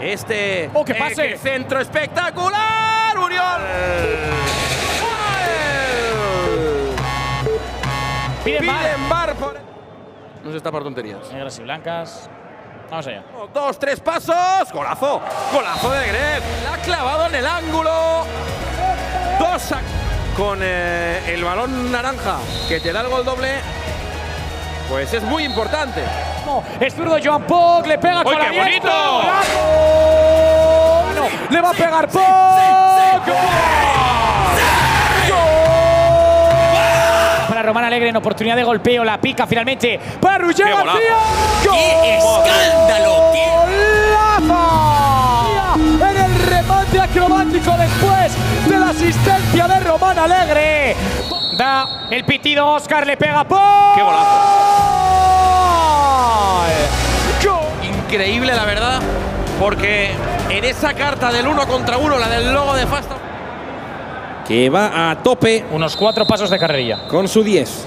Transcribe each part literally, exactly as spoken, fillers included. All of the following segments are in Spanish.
Este ¡Oh, qué pase! eje centro espectacular, Uriol. Piden bar. Piden bar por... No se está por tonterías. Negras y blancas. Vamos allá. Dos, tres pasos. Golazo. Golazo de Gref. La ha clavado en el ángulo. Dos a... Con eh, el balón naranja que te da el gol doble, pues es muy importante. No, es zurdo Joan Poc, le pega con la qué bonito! No, le va a pegar Poc. Para Román Alegre en oportunidad de golpeo, la pica finalmente para Roger García. ¡Qué escándalo! ¡Golazo! En el remate acrobático después de la asistencia de Román Alegre. Da el pitido, Óscar, le pega Poc. ¡Qué golazo! Increíble, la verdad, porque en esa carta del uno contra uno, la del logo de Fasta, que va a tope. Unos cuatro pasos de carrerilla. Con su diez.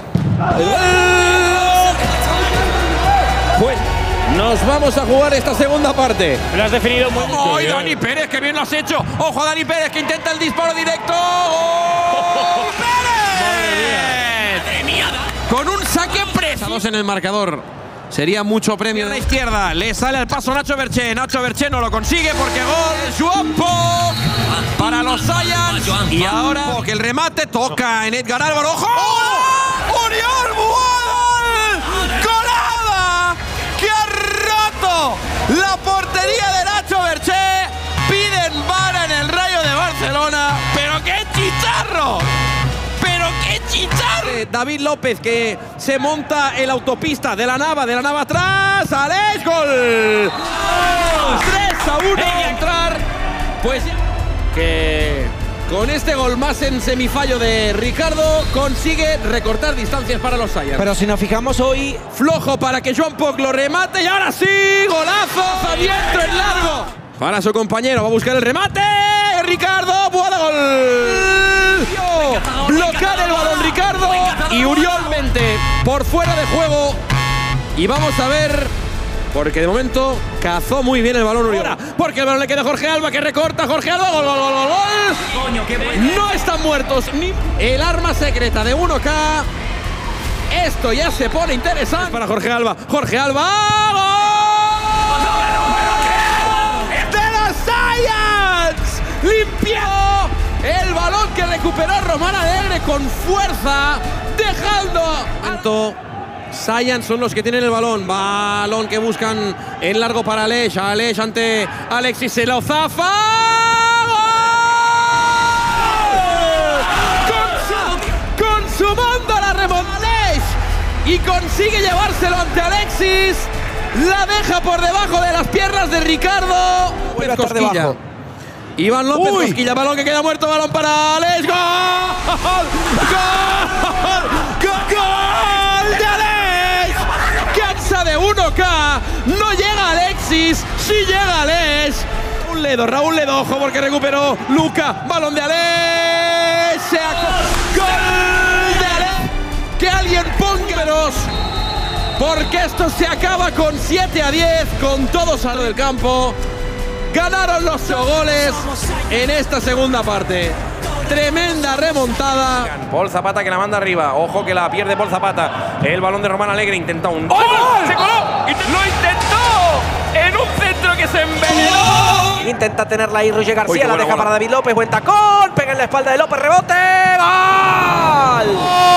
Pues nos vamos a jugar esta segunda parte. Lo has definido muy bien. ¡Ay, Dani Pérez, que bien lo has hecho! ¡Ojo a Dani Pérez, que intenta el disparo directo! ¡Gol! ¡Pérez! ¡Madre mía! Con un saque preso en el marcador. Sería mucho premio de la izquierda. Le sale al paso Nacho Berché. Nacho Berché no lo consigue porque gol. Joan Poc para los Science. Y ahora que el remate toca en Edgar Álvaro. ¡Ojo! ¡Uriol Boada! ¡Colada! ¡Que ha roto la portería de Nacho Berché! Piden vara en el Rayo de Barcelona. ¡Pero qué chicharro! ¡Pero qué chicharro! David López, que se monta en la autopista de la Nava, de la Nava atrás. ¡Alex! ¡Gol! tres a uno. Y entrar, pues que con este gol más en semifallo de Ricardo consigue recortar distancias para los Science. Pero si nos fijamos hoy, flojo para que Joan Poc lo remate y ahora sí, golazo a diestro en largo. Para su compañero, va a buscar el remate. Ricardo, Boada, gol. Bloquear el balón Ricardo y Uriol Mente por fuera de juego. Y vamos a ver, porque de momento cazó muy bien el balón Uriol. Porque el balón le queda a Jorge Alba, que recorta Jorge Alba. Gol, gol, gol, gol, gol. Coño, qué bueno. No están muertos ni el arma secreta de uno K. Esto ya se pone interesante para Jorge Alba. Jorge Alba, ¡gol! ¡De los Science! ¡Limpió el balón que recuperó Román Alegre con fuerza, dejando... Science son los que tienen el balón. Balón que buscan en largo para Aleix. Aleix ante Alexis, se lo zafa. ¡Gol! Consumando la remontada Aleix y consigue llevárselo ante Alexis. La deja por debajo de las piernas de Ricardo. Vuelve a estar debajo. Iván López, Uy. Cosquilla, balón que queda muerto, balón para Aleix. ¡Gol! ¡Gol! ¡Gol de Aleix! Cansa de uno K. No llega Alexis, sí llega Aleix. Raúl Ledo, Raúl Ledo, ojo porque recuperó Luca. Balón de Aleix. Se ¡gol de Aleix! Que alguien ponga veros, porque esto se acaba con siete a diez, con todo saldo del campo. Ganaron los ocho goles en esta segunda parte. Tremenda remontada. Paul Zapata que la manda arriba. Ojo que la pierde Paul Zapata. El balón de Román Alegre intenta un... ¡Gol! ¡Se coló! ¡Lo intentó! En un centro que se envenenó. intenta tenerla ahí Roger García, Uy, la bueno, deja bueno. para David López, buen tacón, pega en la espalda de López, rebote, ¡gol!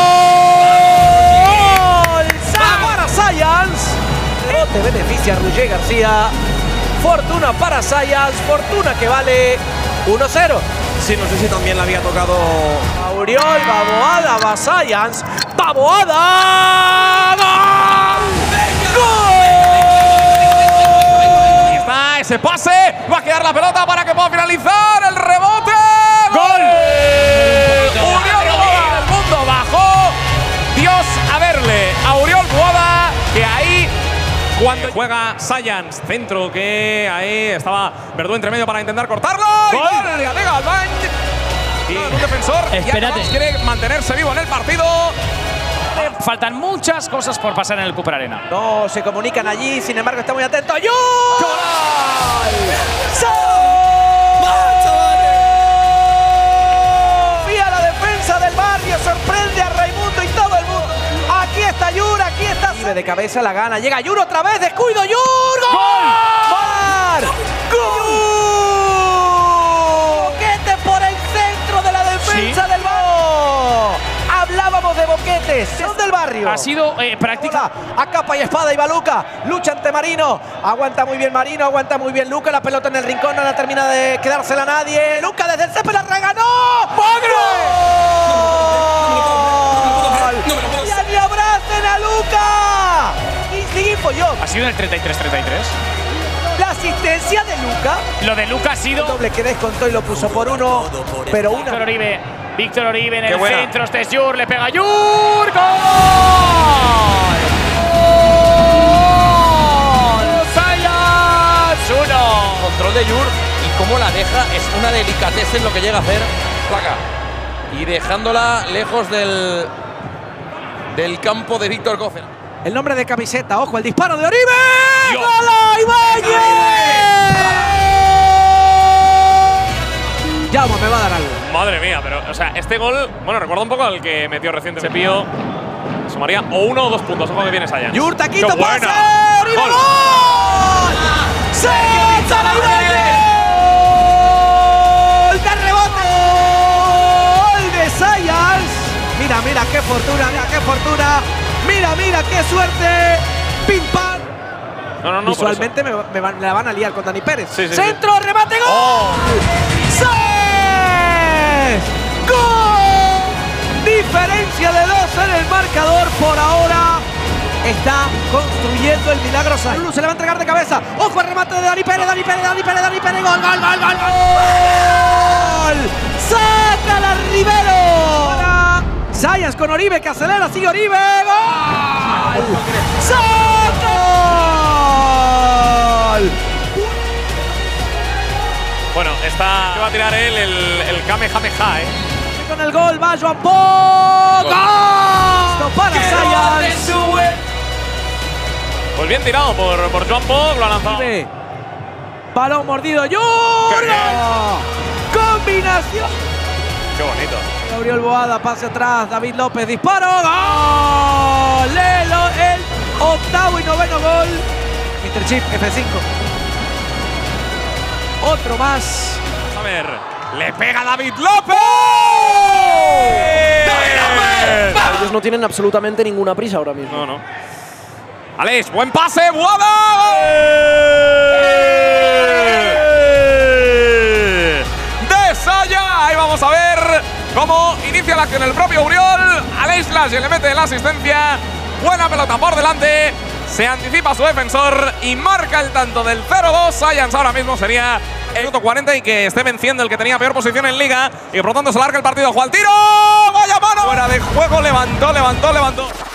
¡Gol! Para Science. Rebote beneficia a Roger García. Fortuna para Science, fortuna que vale uno cero. Sí, no sé si también la había tocado. Auriol, Baboada, va Science. ¡Baboada! ¡Gol! Ahí está ese pase. Va a quedar la pelota para que pueda finalizar el rebote. ¡Gol! Auriol Boada, el mundo bajó. Dios a verle. Auriol Boada, que ahí cuando juega Science, centro que ahí estaba Verdú entre medio para intentar cortarlo. ¡Gol! ¡Gol de Alega Albán! Y un defensor Espérate. y quiere mantenerse vivo en el partido. Vale, faltan muchas cosas por pasar en el Cooper Arena. No se comunican allí, sin embargo está muy atento. ¡Yur! Confía la defensa del Barrio, sorprende a Raimundo y todo el mundo. Aquí está Yur, aquí está. Vive de cabeza, la gana. Llega Yur otra vez, descuido Yur. ¡Gol! ¡Gol! ¡Gol! Boquete por el centro de la defensa ¿Sí? del Barrio. Hablábamos de boquetes, son del Barrio. Ha sido eh, práctica. A capa y espada y Luca. Lucha ante Marino. Aguanta muy bien Marino, aguanta muy bien Luca. La pelota en el rincón, no la termina de quedársela nadie. Luca desde el césped la reganó. ¡Padre! ¡Ya ni abracen a Luca! Y sigue Follón. Ha sido en el treinta y tres treinta y tres. La asistencia de Luca. Lo de Luca ha sido. Doble que descontó y lo puso por uno. Pero Víctor una. Oribe. Víctor Oribe en Qué el buena. centro. Este es Yur, le pega Yur. ¡Gol! Sayas uno. Control de Yur y cómo la deja es una delicatez en lo que llega a hacer Placa. Y dejándola lejos del, del campo de Víctor Gócel. El nombre de camiseta. Ojo, el disparo de Oribe. Dios. ¡Gol! ¡Ibáñez! Llama, me va a dar algo. Madre mía, pero, o sea, este gol, bueno, recuerda un poco al que metió reciente Cepillo. Sumaría o uno o dos puntos. Ojo que viene Sayans. Yur, taquito, ¡Qué pase. buena! ¡Oribe, ¡Gol! gol! ¡Salta la Ibáñez! ¡Gol de rebote! ¡Gol de Sayans! Mira, mira, qué fortuna, mira, qué fortuna. Mira, mira, qué suerte. Pim, pam. No, no, no. Visualmente me, me, van- me la van a liar con Dani Pérez. Sí, sí, Centro, remate, gol. Oh. ¡Seis! ¡Gol! Diferencia de dos en el marcador por ahora. Está construyendo el milagro Sayans. Se le va a entregar de cabeza. Ojo al remate de Dani Pérez, Dani Pérez, Dani Pérez, Dani Pérez. Gol, gol, gol, gol, gol. ¡Sácala, Rivero! Ahora Sayans con Oribe que acelera, sigue Oribe. ¡Gol! ¡Saca! ¡Gol! Bueno, está. Va a tirar él el, el Kamehameha, ¿eh? Con el gol va Joan Pau. ¡Gol! Esto para Sayans. Pues bien tirado por, por Joan Pau, lo ha lanzado. Balón mordido. ¡Yur! ¡Qué bien! Combinación. Qué bonito. Gabriel Boada, pase atrás. David López, disparo. ¡Gol! Lelo, el octavo y noveno gol. mister Chip, F cinco. Otro más. A ver. Le pega David López. Ellos no tienen absolutamente ninguna prisa ahora mismo. No, no. Alex, buen pase, Boada. De Saya. Ahí vamos a ver cómo inicia la acción el propio Uriol. Alex Lash le mete la asistencia. Buena pelota por delante. Se anticipa su defensor y marca el tanto del cero dos. Sayans ahora mismo sería el minuto cuarenta y que esté venciendo el que tenía peor posición en Liga. Y por lo tanto se larga el partido. Juega al tiro. ¡Vaya mano! Fuera de juego, levantó, levantó, levantó.